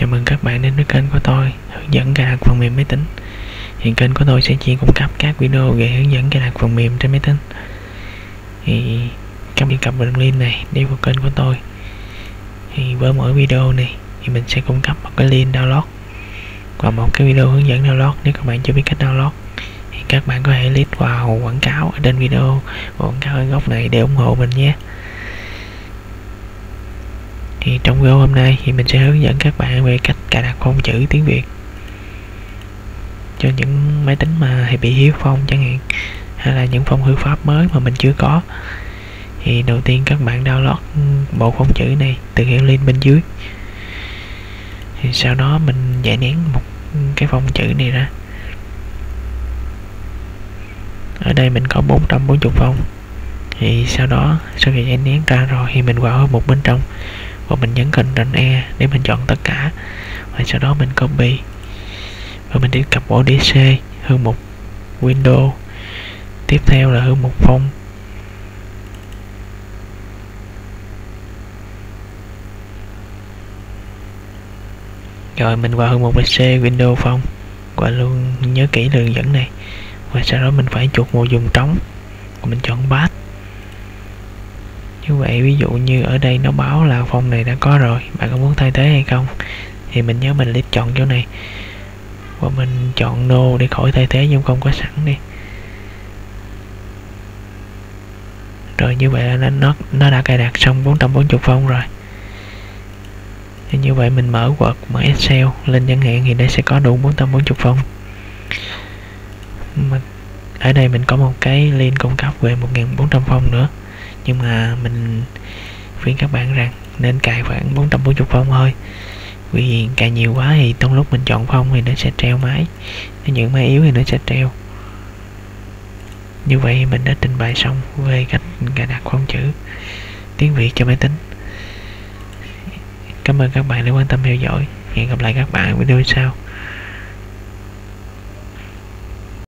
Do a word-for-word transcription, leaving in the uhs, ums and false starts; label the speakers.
Speaker 1: Chào mừng các bạn đến với kênh của tôi, hướng dẫn cài đặt phần mềm máy tính. Hiện kênh của tôi sẽ chỉ cung cấp các video về hướng dẫn cài đặt phần mềm trên máy tính. Thì các bạn cập đường link này đi vào kênh của tôi. Thì với mỗi video này thì mình sẽ cung cấp một cái link download và một cái video hướng dẫn download. Nếu các bạn chưa biết cách download thì các bạn có thể click vào quảng cáo ở trên video, quảng cáo ở góc này để ủng hộ mình nhé. Thì trong video hôm nay thì mình sẽ hướng dẫn các bạn về cách cài đặt phông chữ tiếng Việt cho những máy tính mà hay bị thiếu phông chẳng hạn, hay là những phông ngữ pháp mới mà mình chưa có. Thì đầu tiên các bạn download bộ phông chữ này từ cái link bên dưới. Thì sau đó mình giải nén một cái phông chữ này ra. Ở đây mình có bốn trăm bốn mươi phông. Thì sau đó sau khi giải nén ra rồi thì mình vào một bên trong và mình nhấn Ctrl E để mình chọn tất cả, và sau đó mình copy và mình đi cặp ổ đê xê hơn một window. Tiếp theo là hơn một phông. Rồi mình vào hơn một pê xê window phông và luôn nhớ kỹ đường dẫn này, và sau đó mình phải chuột một vùng trống và mình chọn path. Như vậy ví dụ như ở đây nó báo là phông này đã có rồi, bạn có muốn thay thế hay không, thì mình nhớ mình click chọn chỗ này và mình chọn no để khỏi thay thế nhưng không có sẵn đi. Rồi như vậy là nó nó đã cài đặt xong bốn trăm bốn mươi phông rồi. Thì như vậy mình mở Word, mở Excel lên chẳng hạn thì đây sẽ có đủ bốn trăm bốn mươi phông. Mà ở đây mình có một cái link cung cấp về một nghìn bốn trăm phông nữa, nhưng mà mình khuyên các bạn rằng nên cài khoảng bốn trăm bốn mươi phông thôi, vì cài nhiều quá thì trong lúc mình chọn phông thì nó sẽ treo máy, những máy yếu thì nó sẽ treo. Như vậy mình đã trình bày xong về cách cài đặt phông chữ tiếng Việt cho máy tính. Cảm ơn các bạn đã quan tâm theo dõi. Hẹn gặp lại các bạn ở video sau.